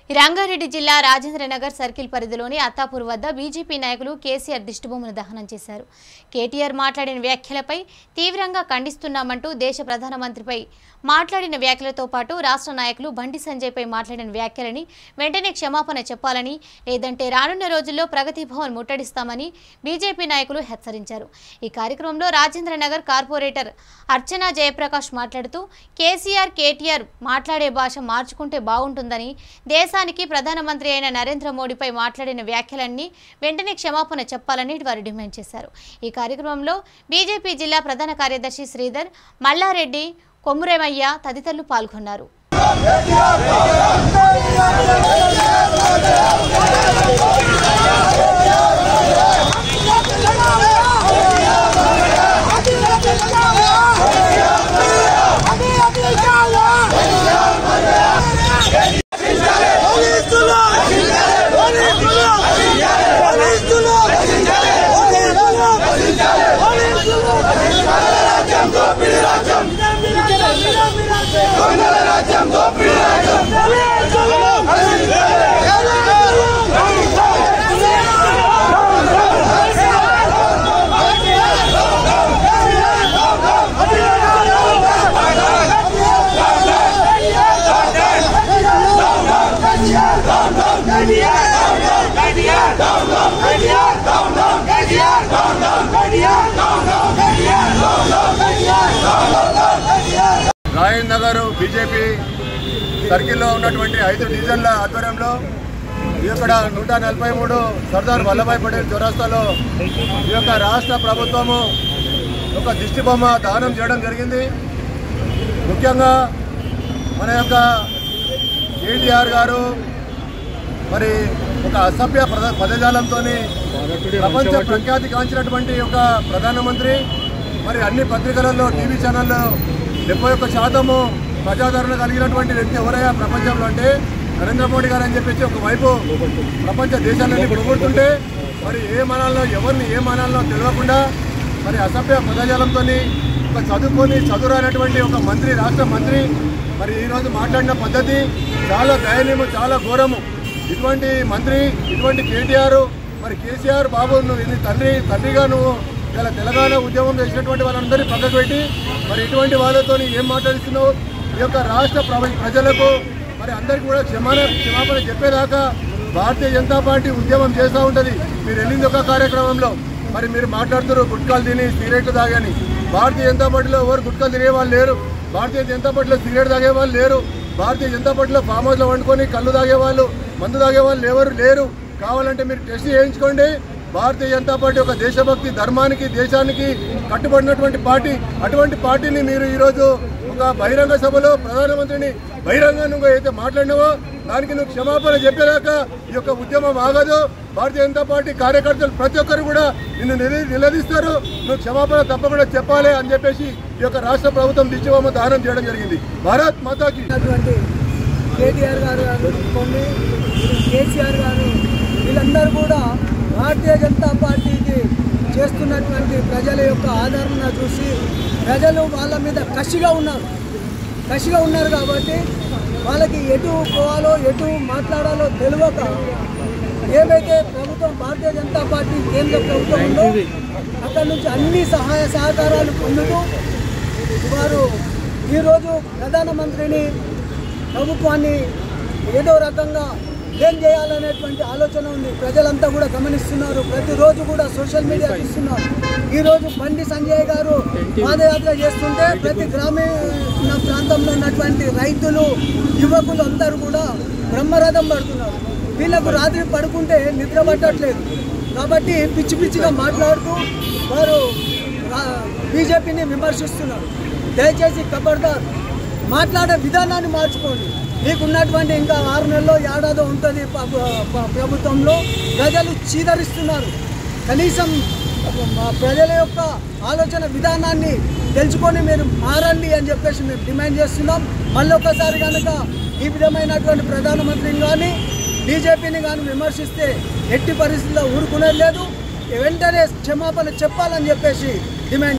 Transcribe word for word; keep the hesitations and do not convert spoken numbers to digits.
రంగారెడ్డి జిల్లా రాజేంద్రనగర్ సర్కిల్ పరిధిలోని అత్తాపూర్ వద్ద బీజేపీ నాయకులు కేసీఆర్ దిష్టిబొమ్మను దహనం చేశారు. కేటీఆర్ మాట్లాడిన వ్యాఖ్యలపై తీవ్రంగా ఖండిస్తున్నామంటూ దేశ ప్రధానమంత్రిపై మాట్లాడిన వ్యాఖ్యలతో పాటు రాష్ట్ర నాయకులు బండి సంజయ్పై మాట్లాడిన వ్యాఖ్యలని వెంటనే క్షమాపణ చెప్పాలని, లేదంటే రానున్న రోజుల్లో ప్రగతి భవన్ ముట్టడిస్తామని బీజేపీ నాయకులు హెచ్చరించారు. ఈ కార్యక్రమంలో రాజేంద్రనగర్ కార్పొరేటర్ అర్చనా జయప్రకాష్ మాట్లాడుతూ కేసీఆర్ కేటీఆర్ మాట్లాడే భాష మార్చుకుంటే బాగుంటుందని, దేశ ప్రధానమంత్రి అయిన నరేంద్ర మోడీపై మాట్లాడిన వ్యాఖ్యలన్నీ వెంటనే క్షమాపణ చెప్పాలని వారు డిమాండ్ చేశారు. ఈ కార్యక్రమంలో బీజేపీ జిల్లా ప్రధాన కార్యదర్శి శ్రీధర్, మల్లారెడ్డి, కొమురేమయ్య తదితరులు పాల్గొన్నారు. రాజేంద్రనగర్ బీజేపీ సర్కిల్లో ఉన్నటువంటి ఐదు డివిజన్ల ఆధ్వర్యంలో ఈ యొక్క నూట నలభై మూడు సర్దార్ వల్లభాయ్ పటేల్ చౌరస్తాలో ఈ యొక్క రాష్ట్ర ప్రభుత్వము ఒక దిష్టిబొమ్మ దానం చేయడం జరిగింది. ముఖ్యంగా మన యొక్క కేటీఆర్ గారు మరి ఒక అసభ్య పదజాలంతో ప్రపంచ ప్రఖ్యాతి కాంచినటువంటి ఒక ప్రధానమంత్రి, మరి అన్ని పత్రికలలో టీవీ ఛానల్లో డెబ్బై ఒక్క శాతము ప్రజాదరణ కలిగినటువంటి వ్యక్తి ఎవరైనా ప్రపంచంలో అంటే నరేంద్ర మోడీ గారు అని చెప్పేసి ఒకవైపు ప్రపంచ దేశాలన్నీ పొగుడుతుంటే, మరి ఏ మనాల్లో ఎవరిని ఏ మనాల్లో తెలియకుండా మరి అసభ్య పదజాలంతో ఒక చదువుకొని చదువురానటువంటి ఒక మంత్రి, రాష్ట్ర మంత్రి మరి ఈరోజు మాట్లాడిన పద్ధతి చాలా దయనీయము, చాలా ఘోరము. ఇటువంటి మంత్రి, ఇటువంటి కేటీఆర్, మరి కేసీఆర్ బాబు నువ్వు ఇది తండ్రి తండ్రిగా నువ్వు ఇలా తెలంగాణ ఉద్యమం చేసినటువంటి వాళ్ళందరినీ పక్కకు పెట్టి మరి ఇటువంటి వాళ్ళతో ఏం మాట్లాడుతున్నావు? ఈ యొక్క రాష్ట్ర ప్రజలకు మరి అందరికీ కూడా క్షమాన క్షమాపణ చెప్పేదాకా భారతీయ జనతా పార్టీ ఉద్యమం చేస్తూ ఉంటుంది. మీరు వెళ్ళింది ఒక కార్యక్రమంలో మరి మీరు మాట్లాడుతున్నారు గుట్కాలు తిని సిగరెట్లు తాగని. భారతీయ జనతా పార్టీలో ఎవరు గుట్కాలు తినే వాళ్ళు లేరు, భారతీయ జనతా పార్టీలో సిగరెట్ తాగే వాళ్ళు లేరు, భారతీయ జనతా పార్టీలో ఫామ్ హౌస్లో వండుకొని కళ్ళు తాగేవాళ్ళు, మందు తాగే వాళ్ళు ఎవరు లేరు. కావాలంటే మీరు టెస్ట్ చేయించుకోండి. భారతీయ జనతా పార్టీ ఒక దేశభక్తి, ధర్మానికి, దేశానికి కట్టుబడినటువంటి పార్టీ. అటువంటి పార్టీని మీరు ఈరోజు ఒక బహిరంగ సభలో ప్రధానమంత్రిని బహిరంగంగా అయితే మాట్లాడినావో దానికి నువ్వు క్షమాపణ చెప్పేదాకా ఈ యొక్క ఉద్యమం ఆగదు. భారతీయ జనతా పార్టీ కార్యకర్తలు ప్రతి ఒక్కరు కూడా నిన్ను నిలదీస్తారు. నువ్వు క్షమాపణ తప్పకుండా చెప్పాలి అని చెప్పేసి ఈ యొక్క రాష్ట్ర ప్రభుత్వం దిష్టిబొమ్మ దానం చేయడం జరిగింది. భారత్ మాతాకి. కేటీఆర్ గారు అనుకోండి, కేసీఆర్ గారు వీళ్ళందరూ కూడా భారతీయ జనతా పార్టీకి చేస్తున్నటువంటి ప్రజల యొక్క ఆదరణ చూసి ప్రజలు వాళ్ళ మీద కసిగా ఉన్నారు కసిగా ఉన్నారు కాబట్టి వాళ్ళకి ఎటు పోవాలో ఎటు మాట్లాడాలో తెలియక ఏవైతే ప్రభుత్వం భారతీయ జనతా పార్టీ కేంద్ర ప్రభుత్వం ఉందో అక్కడి నుంచి అన్ని సహాయ సహకారాలు పొందుతూ వారు ఈరోజు ప్రధానమంత్రిని, ప్రభుత్వాన్ని ఏదో రకంగా ఏం చేయాలనేటువంటి ఆలోచన ఉంది. ప్రజలంతా కూడా గమనిస్తున్నారు, ప్రతిరోజు కూడా సోషల్ మీడియా చూస్తున్నారు. ఈరోజు బండి సంజయ్ గారు పాదయాత్ర చేస్తుంటే ప్రతి గ్రామీణ ప్రాంతంలో ఉన్నటువంటి రైతులు, యువకులు అందరూ కూడా బ్రహ్మరథం పడుతున్నారు. వీళ్ళకు రాత్రి పడుకుంటే నిద్ర పట్టట్లేదు కాబట్టి పిచ్చి పిచ్చిగా మాట్లాడుతూ వారు బీజేపీని విమర్శిస్తున్నారు. దయచేసి ఖబర్దార్, మాట్లాడే విధానాన్ని మార్చుకోండి. మీకున్నటువంటి ఇంకా ఆరు నెలల్లో ఏడాదో ఉంటుంది ప్రభుత్వంలో. ప్రజలు చీదరిస్తున్నారు. కనీసం ప్రజల యొక్క ఆలోచన విధానాన్ని తెలుసుకొని మీరు మారండి అని చెప్పేసి మేము డిమాండ్ చేస్తున్నాం. మళ్ళొకసారి కనుక ఈ విధమైనటువంటి ప్రధానమంత్రిని కానీ బీజేపీని కానీ విమర్శిస్తే ఎట్టి పరిస్థితుల్లో ఊరుకునేది లేదు. వెంటనే క్షమాపణ చెప్పాలని చెప్పేసి డిమాండ్